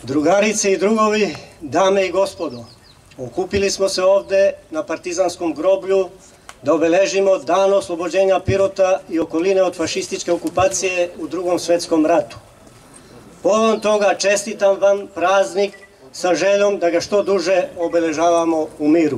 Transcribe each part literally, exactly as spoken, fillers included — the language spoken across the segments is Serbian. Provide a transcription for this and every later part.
Drugarice i drugovi, dame i gospodo, okupili smo se ovde na Partizanskom groblju da obeležimo dan oslobođenja Pirota i okoline od fašističke okupacije u Drugom svetskom ratu. Povodom toga čestitam vam praznik sa željom da ga što duže obeležavamo u miru.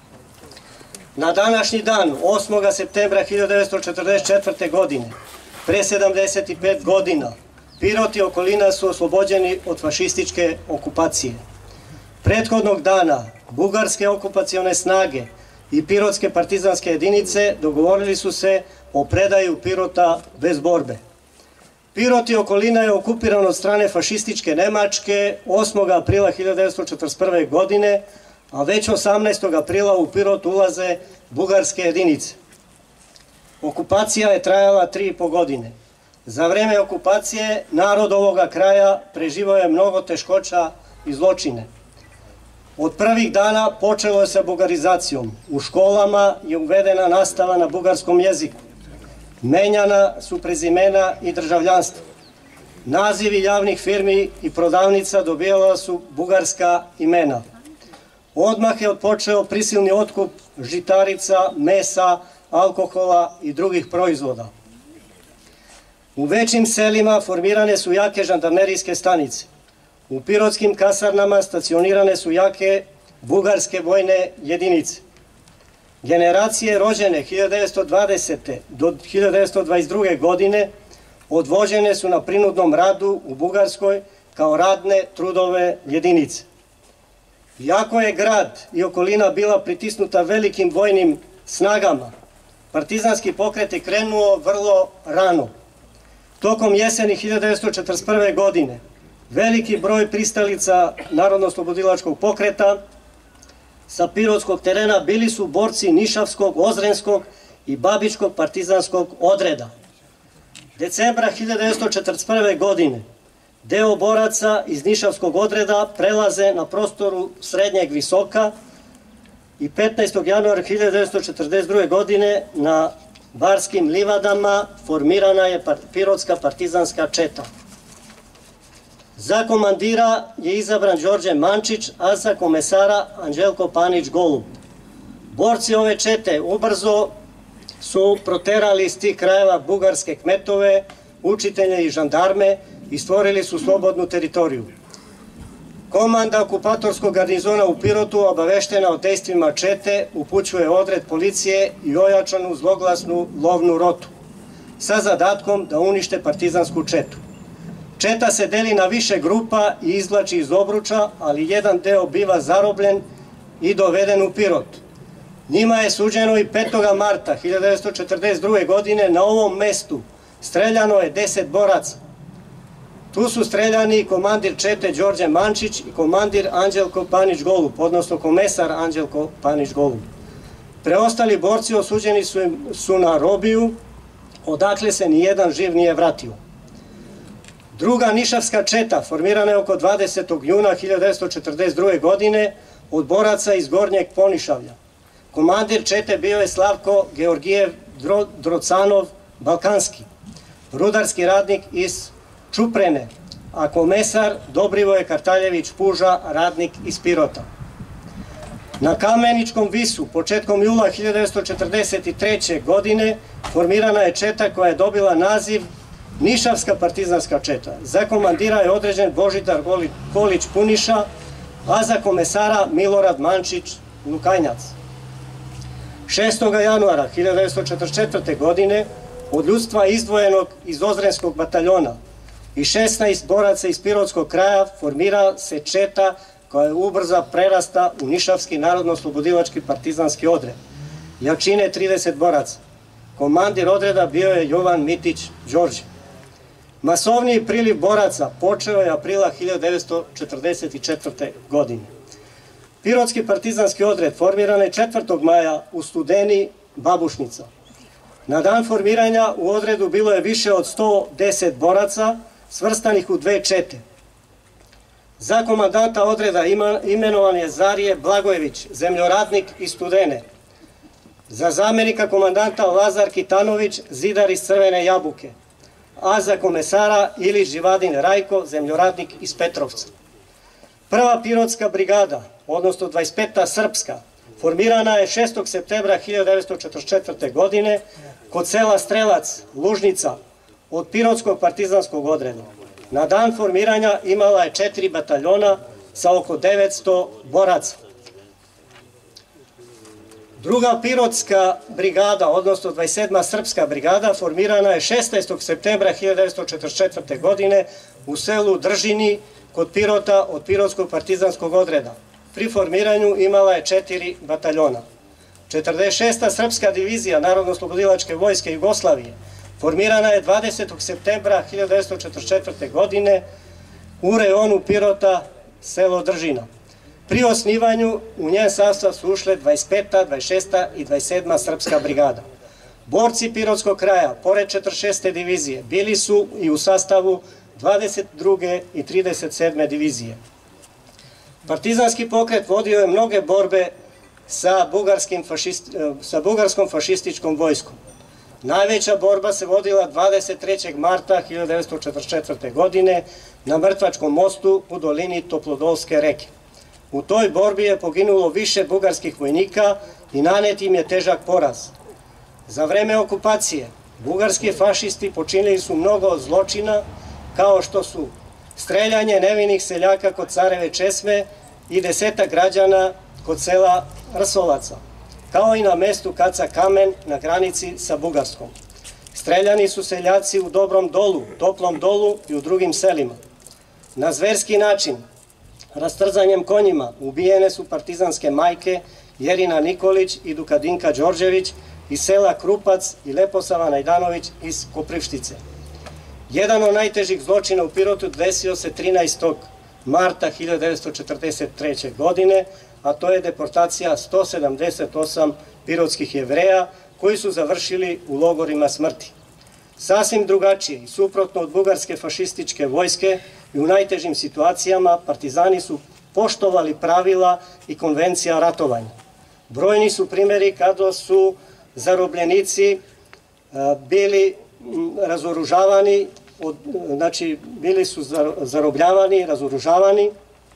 Na današnji dan, osmog septembra hiljadu devetsto četrdeset četvrte. godine, pre sedamdeset pet godina, Pirot i okolina su oslobođeni od fašističke okupacije. Prethodnog dana, bugarske okupacione snage i pirotske partizanske jedinice dogovorili su se o predaju Pirota bez borbe. Pirot i okolina je okupiran od strane fašističke Nemačke osmog aprila hiljadu devetsto četrdeset prve. godine, a već osamnaestog aprila u Pirot ulaze bugarske jedinice. Okupacija je trajala tri i po godine. Za vreme okupacije narod ovoga kraja preživao je mnogo teškoća i zločine. Od prvih dana počelo je sa bugarizacijom. U školama je uvedena nastava na bugarskom jeziku. Menjana su prezimena i državljanstvo. Nazivi javnih firmi i prodavnica dobijala su bugarska imena. Odmah je odpočeo prisilni otkup žitarica, mesa, alkohola i drugih proizvoda. U većim selima formirane su jake žandarmerijske stanice. U pirotskim kasarnama stacionirane su jake bugarske vojne jedinice. Generacije rođene hiljadu devetsto dvadesete. do hiljadu devetsto dvadeset druge. godine odvođene su na prinudnom radu u Bugarskoj kao radne trudove jedinice. Iako je grad i okolina bila pritisnuta velikim vojnim snagama, partizanski pokret je krenuo vrlo rano. Tokom jeseni hiljadu devetsto četrdeset prve. godine veliki broj pristalica Narodno-oslobodilačkog pokreta sa pirotskog terena bili su borci Nišavskog, Ozrenskog i Babičkog partizanskog odreda. Decembra hiljadu devetsto četrdeset prve. godine deo boraca iz Nišavskog odreda prelaze na prostoru Srednjeg Visoka i petnaestog januara hiljadu devetsto četrdeset druge. godine na Barskim livadama formirana je pirotska partizanska četa. Za komandira je izabran Đorđe Mančić, a za komesara Anđelko Panić Golub. Borci ove čete ubrzo su proterali iz tih krajeva bugarske kmetove, učitelje i žandarme i stvorili su slobodnu teritoriju. Komanda okupatorskog garnizona u Pirotu, obaveštena o dejstvima čete, upućuje odred policije i ojačanu zloglasnu lovnu rotu sa zadatkom da unište partizansku četu. Četa se deli na više grupa i izvlači iz obruča, ali jedan deo biva zarobljen i doveden u Pirot. Njima je suđeno i petog marta hiljadu devetsto četrdeset druge. godine na ovom mestu streljano je deset boraca. Tu su streljani komandir čete Đorđe Mančić i komandir Anđelko Panić Golub, odnosno komesar Anđelko Panić Golub. Preostali borci osuđeni su, su na robiju, odakle se nijedan živ nije vratio. Druga nišavska četa formirana je oko dvadesetog juna hiljadu devetsto četrdeset druge. godine od boraca iz Gornjeg Ponišavlja. Komandir čete bio je Slavko Georgijev Drocanov Balkanski, rudarski radnik iz Čuprene, a komesar Dobrivoje Kartaljević Puža, radnik iz Pirota. Na Kameničkom visu, početkom jula hiljadu devetsto četrdeset treće. godine, formirana je četa koja je dobila naziv Nišavska partizanska četa. Za komandira je određen Božidar Kolić Puniša, a za komesara Milorad Mančić Lukajnjac. šestog januara hiljadu devetsto četrdeset četvrte. godine od ljudstva izdvojenog iz Ozrenskog bataljona i šesnaest boraca iz Pirotskog kraja formira se četa koja je ubrzo prerasta u Nišavski narodno-oslobodilački partizanski odred. Jačine trideset boraca. Komandir odreda bio je Jovan Mitić Đorđe. Masovniji priliv boraca počeo je aprila hiljadu devetsto četrdeset četvrte. godine. Pirotski partizanski odred formiran je četvrtog maja u Studeni Babušnica. Na dan formiranja u odredu bilo je više od sto deset boraca svrstanih u dve čete. Za komandanta odreda imenovan je Zarije Blagojević, zemljoradnik iz Studene. Za zamenika komandanta Lazar Kitanović, zidar iz Crvene Jabuke. A za komesara Ilić Živadin Rajko, zemljoradnik iz Petrovca. Prva pirotska brigada, odnosno dvadeset peta srpska, formirana je šestog septembra hiljadu devetsto četrdeset četvrte. godine kod sela Strelac, Lužnica, od pirotskog partizanskog odreda. Na dan formiranja imala je četiri bataljona sa oko devetsto boraca. Druga pirotska brigada, odnosno dvadeset sedma srpska brigada, formirana je šesnaestog septembra hiljadu devetsto četrdeset četvrte. godine u selu Držini kod Pirota od pirotskog partizanskog odreda. Pri formiranju imala je četiri bataljona. četrdeset šesta srpska divizija Narodno-oslobodilačke vojske Jugoslavije formirana je dvadesetog septembra hiljadu devetsto četrdeset četvrte. godine u rejonu Pirota, selo Držina. Pri osnivanju u njen sastav su ušle dvadeset peta, dvadeset šesta i dvadeset sedma srpska brigada. Borci Pirotskog kraja, pored četrdeset šeste divizije, bili su i u sastavu dvadeset druge i trideset sedme divizije. Partizanski pokret vodio je mnoge borbe sa, sa bugarskom fašističkom vojskom. Najveća borba se vodila dvadeset trećeg marta hiljadu devetsto četrdeset četvrte. godine na Mrtvačkom mostu u dolini Toplodolske reke. U toj borbi je poginulo više bugarskih vojnika i nanet im je težak poraz. Za vreme okupacije bugarski fašisti počinili su mnogo zločina, kao što su streljanje nevinih seljaka kod Careve česme i desetak građana kod sela Rsovaca, kao i na mestu Kaca Kamen na granici sa Bugarskom. Streljani su seljaci u Dobrom Dolu, Toplom Dolu i u drugim selima. Na zverski način, rastrzanjem konjima, ubijene su partizanske majke Jerina Nikolić i Dukadinka Đorđević iz sela Krupac i Leposava Najdanović iz Koprivštice. Jedan od najtežih zločina u Pirotu desio se trinaestog marta hiljadu devetsto četrdeset treće. godine, a to je deportacija sto sedamdeset osam pirotskih Jevreja koji su završili u logorima smrti. Sasvim drugačije i suprotno od bugarske fašističke vojske i u najtežim situacijama partizani su poštovali pravila i konvencija ratovanja. Brojni su primjeri kada su zarobljenici bili razoružavani, znači bili su zarobljavani, razoružavani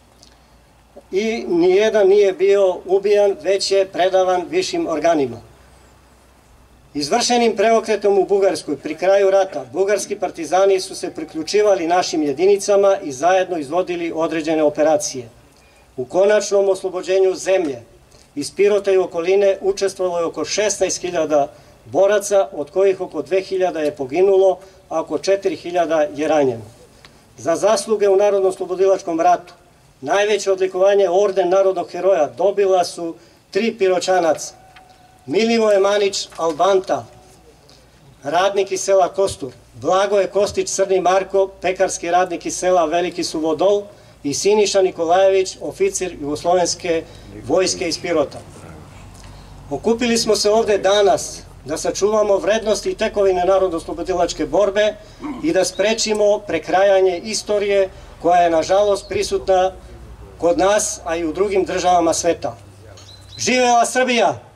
i nijedan nije bio ubijan, već je predavan višim organima. Izvršenim preokretom u Bugarskoj pri kraju rata, bugarski partizani su se priključivali našim jedinicama i zajedno izvodili određene operacije. U konačnom oslobođenju zemlje iz Pirota i okoline učestvovalo je oko šesnaest hiljada boraca, od kojih oko dve hiljade je poginulo, a oko četiri hiljade je ranjeno. Za zasluge u Narodno-oslobodilačkom ratu najveće odlikovanje Orden narodnog heroja dobila su tri Piroćanaca. Milivoje Manić Albanta, radnik iz sela Kostur, Blagoje Kostić Crni Marko, pekarski radnik iz sela Veliki Suvodol i Siniša Nikolajević, oficir Jugoslovenske vojske iz Pirota. Okupili smo se ovde danas da sačuvamo vrednosti i tekovine narodno-oslobodilačke borbe i da sprečimo prekrajanje istorije koja je nažalost prisutna kod nas, a i u drugim državama sveta. Živela Srbija!